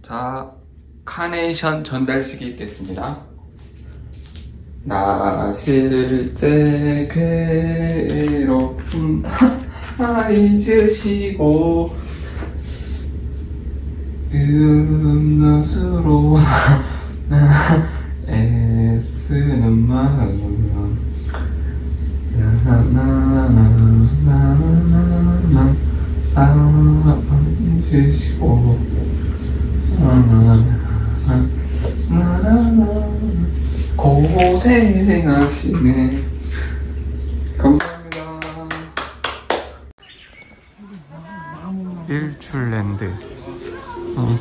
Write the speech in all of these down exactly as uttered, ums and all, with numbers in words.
자, 카네이션 전달식이 있겠습니다. 나 실제 괴로움 아 잊으시고 음료수로 애쓰는 마음 나나나나나나나 아 잊으시고 나나나나 고생하시네. 감사합니다. 일출랜드. 어.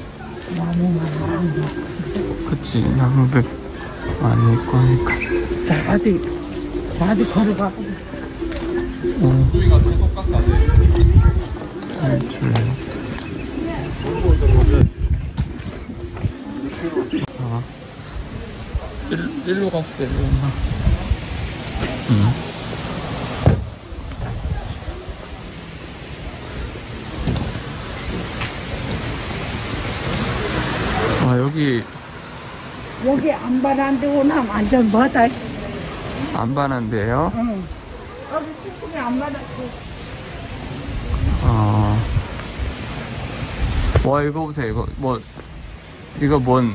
그치, 나무들 많이 있고 하니까. 자, 어디, 자, 어디 걸어가. 어. 일출랜드. 아. 일, 일로 갑시다, 일로. 응. 아, 여기. 여기 안반한 데구나. 완전 뭐다. 안반한데요? 응. 여기 신분이 안반했고. 어. 와, 이거 보세요. 이거, 뭐, 이거 뭔,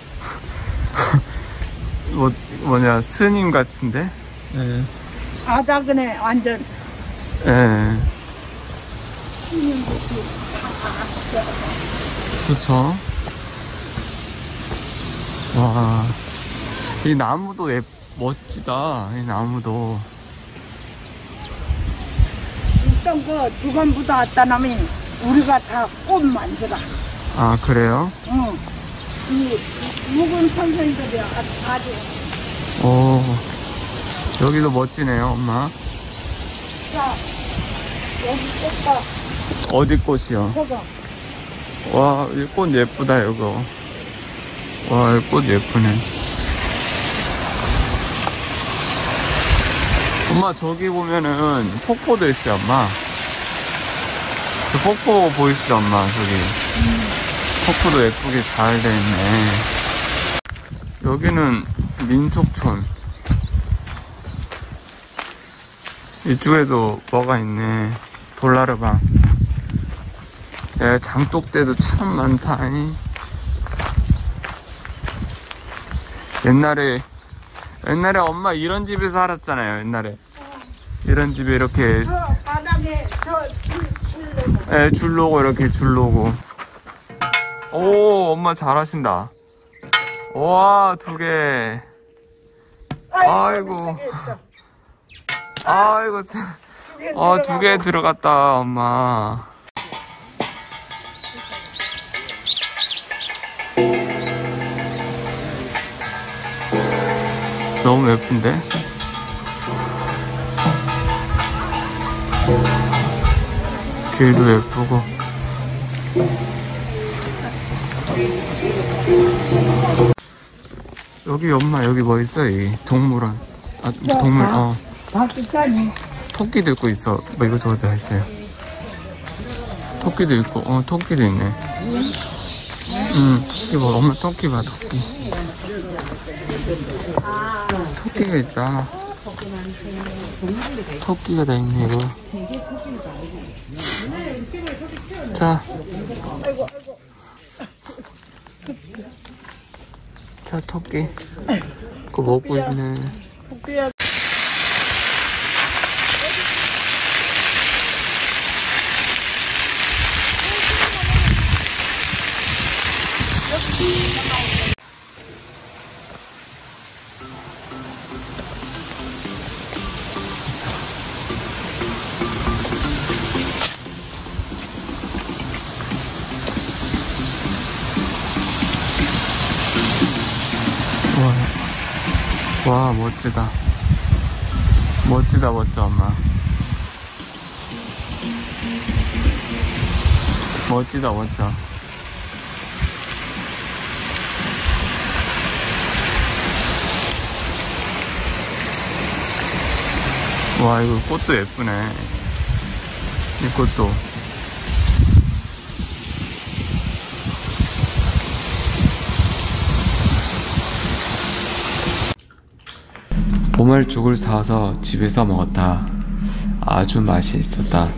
뭐, 뭐냐, 스님 같은데? 예. 아다그네, 완전. 예. 신인 것도 그쵸? 와, 이 나무도 예, 멋지다. 이 나무도. 일단 그 주간부도 왔다 나면 우리가 다 꽃 만들어. 아, 그래요? 응. 이 묵은 선생님들이 아주. 오, 여기도 멋지네요, 엄마. 자, 여기 꽃다. 어디 꽃이요? 저거. 와, 이 꽃 예쁘다, 이거. 와, 이 꽃 예쁘네. 엄마, 저기 보면은 폭포도 있어요, 엄마. 그 폭포 보이시죠, 엄마, 저기. 음. 폭포도 예쁘게 잘 돼 있네. 여기는 민속촌. 이쪽에도 뭐가 있네. 돌나르방. 야, 장독대도 참 많다. 옛날에 옛날에 엄마 이런 집에서 살았잖아요. 옛날에 이런 집에 이렇게 저 바닥에 저 줄, 줄로. 예, 줄로고 이렇게 줄로고. 오, 엄마 잘하신다. 와, 두 개. 아이고. 아이고. 어, 두 개 들어갔다, 엄마. 너무 예쁜데? 길도 예쁘고. 여기 엄마 여기 뭐 있어? 이 동물원. 아, 동물. 어. 바뀌자니. 토끼도 있고 있어. 뭐 이것저것 다 있어요. 토끼도 있고. 어, 토끼도 있네. 응. 이거 엄마 토끼 봐, 토끼. 토끼가 있다. 토끼가 다 있네, 이거. 자. 자, 토끼. 그거 먹고 있네. 토끼야. 와, 와, 멋지다. 멋지다, 멋져, 엄마. 멋지다, 멋져. 와, 이거 꽃도 예쁘네. 이 꽃도. 보말죽을 사와서 집에서 먹었다. 아주 맛이 있었다.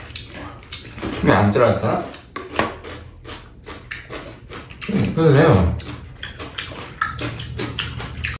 왜 안 들어갈까? 응, 그래도 돼요.